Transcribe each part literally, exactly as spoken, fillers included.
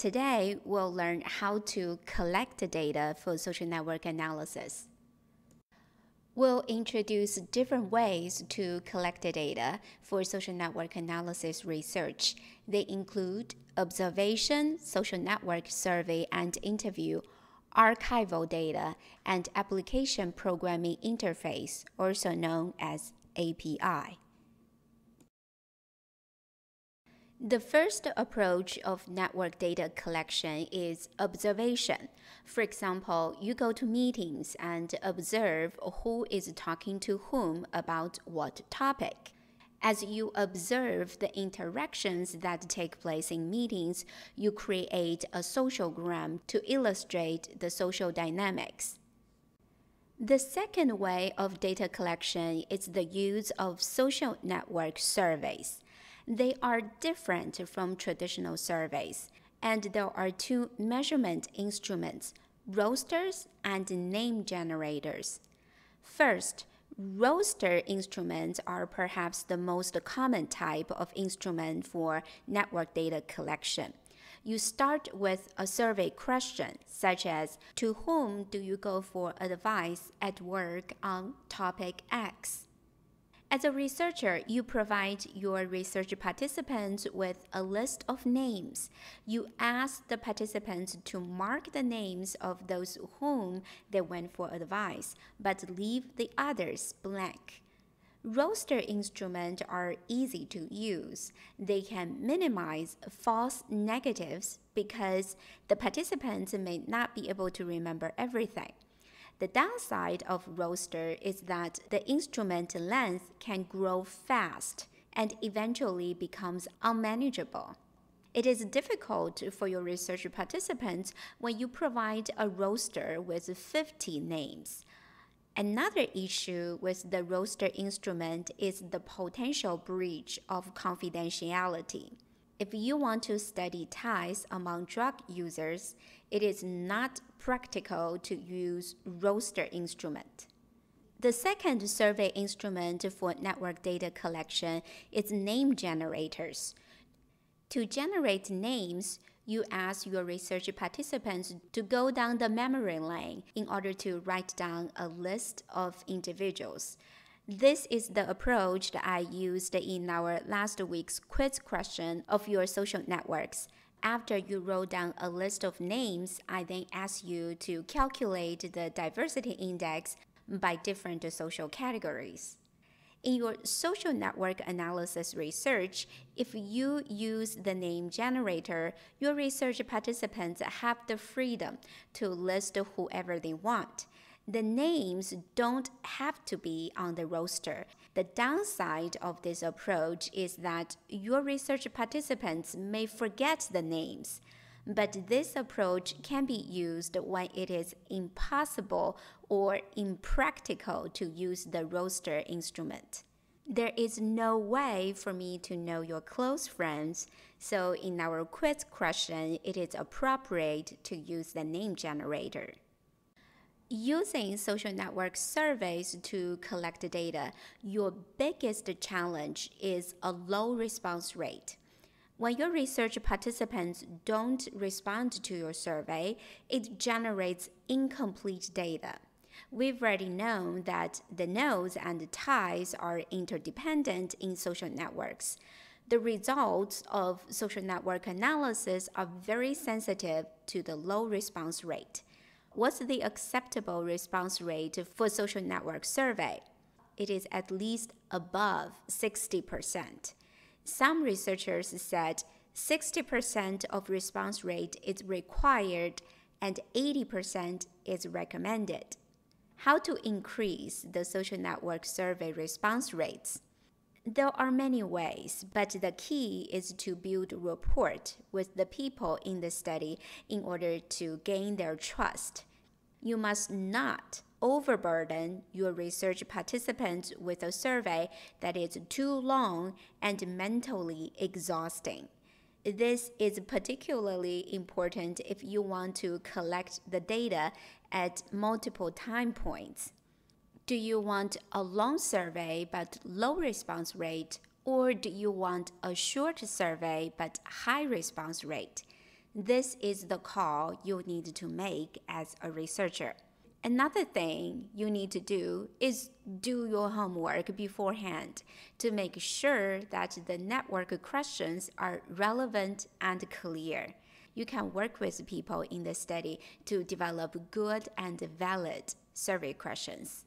Today, we'll learn how to collect the data for social network analysis. We'll introduce different ways to collect the data for social network analysis research. They include observation, social network survey and interview, archival data, and application programming interface, also known as A P I. The first approach of network data collection is observation. For example, you go to meetings and observe who is talking to whom about what topic. As you observe the interactions that take place in meetings, you create a sociogram to illustrate the social dynamics. The second way of data collection is the use of social network surveys. They are different from traditional surveys, and there are two measurement instruments, rosters and name generators. First, roster instruments are perhaps the most common type of instrument for network data collection. You start with a survey question, such as, to whom do you go for advice at work on topic X? As a researcher, you provide your research participants with a list of names. You ask the participants to mark the names of those whom they went for advice, but leave the others blank. Roster instruments are easy to use. They can minimize false negatives because the participants may not be able to remember everything. The downside of roster is that the instrument length can grow fast and eventually becomes unmanageable. It is difficult for your research participants when you provide a roster with fifty names. Another issue with the roster instrument is the potential breach of confidentiality. If you want to study ties among drug users, it is not practical to use roster instrument. The second survey instrument for network data collection is name generators. To generate names, you ask your research participants to go down the memory lane in order to write down a list of individuals. This is the approach that I used in our last week's quiz question of your social networks. After you wrote down a list of names, I then asked you to calculate the diversity index by different social categories. In your social network analysis research, if you use the name generator, your research participants have the freedom to list whoever they want. The names don't have to be on the roster. The downside of this approach is that your research participants may forget the names. But this approach can be used when it is impossible or impractical to use the roster instrument. There is no way for me to know your close friends, so in our quiz question, it is appropriate to use the name generator. Using social network surveys to collect data, your biggest challenge is a low response rate. When your research participants don't respond to your survey, it generates incomplete data. We've already known that the nodes and the ties are interdependent in social networks. The results of social network analysis are very sensitive to the low response rate. What's the acceptable response rate for social network survey? It is at least above sixty percent. Some researchers said sixty percent of response rate is required and eighty percent is recommended. How to increase the social network survey response rates? There are many ways, but the key is to build rapport with the people in the study in order to gain their trust. You must not overburden your research participants with a survey that is too long and mentally exhausting. This is particularly important if you want to collect the data at multiple time points. Do you want a long survey but low response rate, or do you want a short survey but high response rate? This is the call you need to make as a researcher. Another thing you need to do is do your homework beforehand to make sure that the network questions are relevant and clear. You can work with people in the study to develop good and valid survey questions.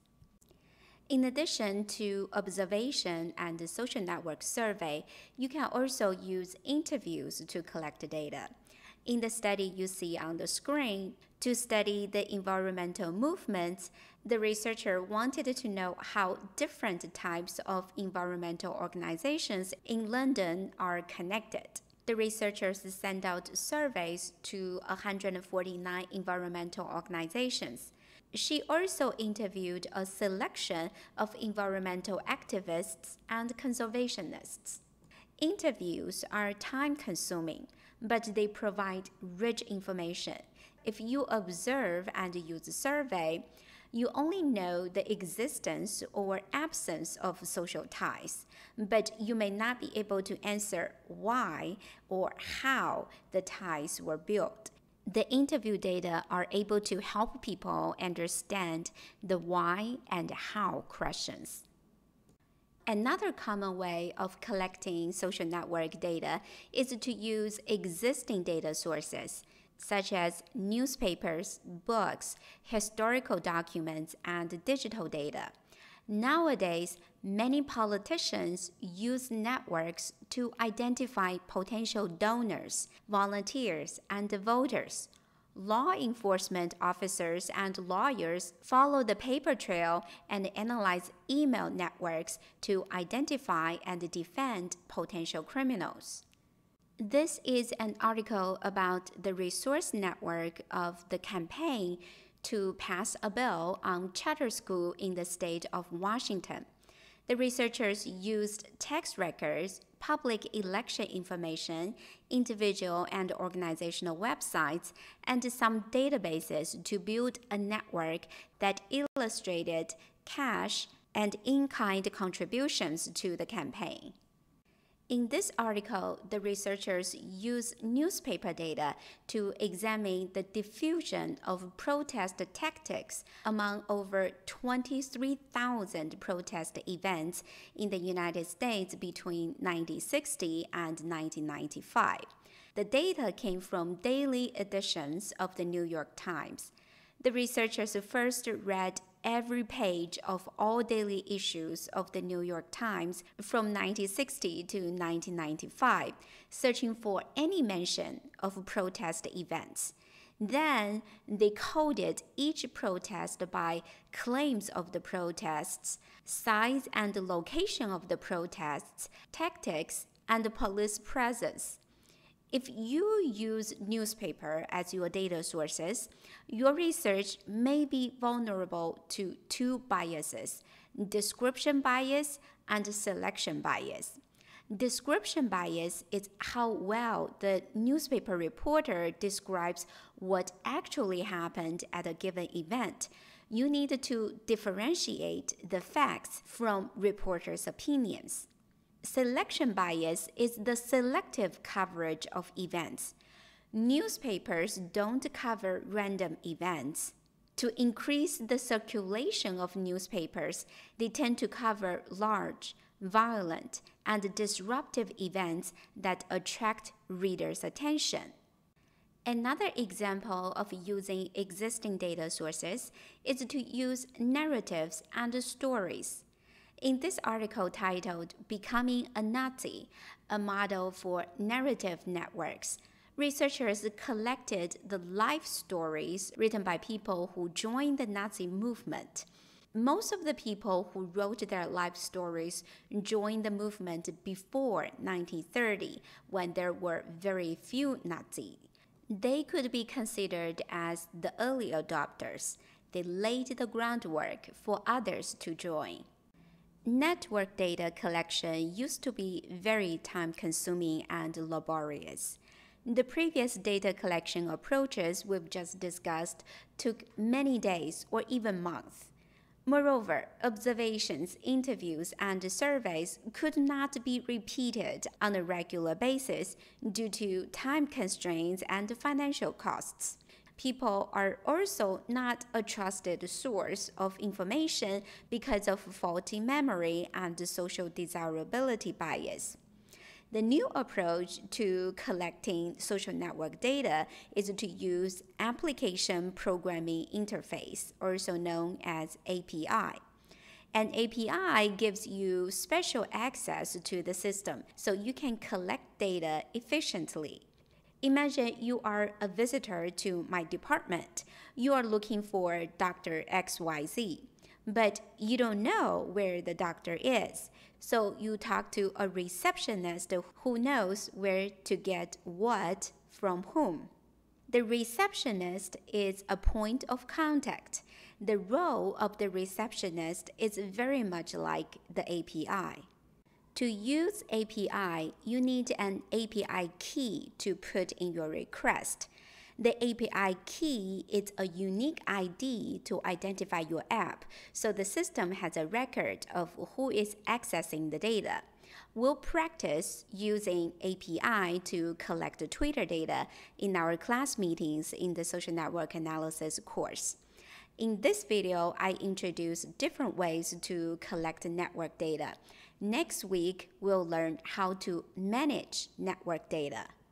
In addition to observation and the social network survey, you can also use interviews to collect data. In the study you see on the screen, to study the environmental movements, the researcher wanted to know how different types of environmental organizations in London are connected. The researchers sent out surveys to one hundred forty-nine environmental organizations. She also interviewed a selection of environmental activists and conservationists. Interviews are time-consuming, but they provide rich information. If you observe and use a survey, you only know the existence or absence of social ties, but you may not be able to answer why or how the ties were built. The interview data are able to help people understand the why and how questions. Another common way of collecting social network data is to use existing data sources, such as newspapers, books, historical documents, and digital data. Nowadays, many politicians use networks to identify potential donors, volunteers, and voters. Law enforcement officers and lawyers follow the paper trail and analyze email networks to identify and defend potential criminals. This is an article about the resource network of the campaign to pass a bill on charter school in the state of Washington. The researchers used tax records, public election information, individual and organizational websites, and some databases to build a network that illustrated cash and in-kind contributions to the campaign. In this article, the researchers use newspaper data to examine the diffusion of protest tactics among over twenty-three thousand protest events in the United States between nineteen sixty and nineteen ninety-five. The data came from daily editions of the New York Times. The researchers first read every page of all daily issues of the New York Times from nineteen sixty to nineteen ninety-five, searching for any mention of protest events. Then they coded each protest by claims of the protests, size and location of the protests, tactics, and police presence. If you use newspaper as your data sources, your research may be vulnerable to two biases, description bias and selection bias. Description bias is how well the newspaper reporter describes what actually happened at a given event. You need to differentiate the facts from reporters' opinions. Selection bias is the selective coverage of events. Newspapers don't cover random events. To increase the circulation of newspapers, they tend to cover large, violent, and disruptive events that attract readers' attention. Another example of using existing data sources is to use narratives and stories. In this article titled Becoming a Nazi, a Model for Narrative Networks, researchers collected the life stories written by people who joined the Nazi movement. Most of the people who wrote their life stories joined the movement before nineteen thirty, when there were very few Nazis. They could be considered as the early adopters. They laid the groundwork for others to join. Network data collection used to be very time-consuming and laborious. The previous data collection approaches we've just discussed took many days or even months. Moreover, observations, interviews, and surveys could not be repeated on a regular basis due to time constraints and financial costs. People are also not a trusted source of information because of faulty memory and social desirability bias. The new approach to collecting social network data is to use Application Programming Interface, also known as A P I. An A P I gives you special access to the system so you can collect data efficiently. Imagine you are a visitor to my department. You are looking for Doctor X Y Z, but you don't know where the doctor is. So you talk to a receptionist who knows where to get what from whom. The receptionist is a point of contact. The role of the receptionist is very much like the A P I. To use A P I, you need an A P I key to put in your request. The A P I key is a unique I D to identify your app, so the system has a record of who is accessing the data. We'll practice using A P I to collect the Twitter data in our class meetings in the social network analysis course. In this video, I introduce different ways to collect network data. Next week, we'll learn how to manage network data.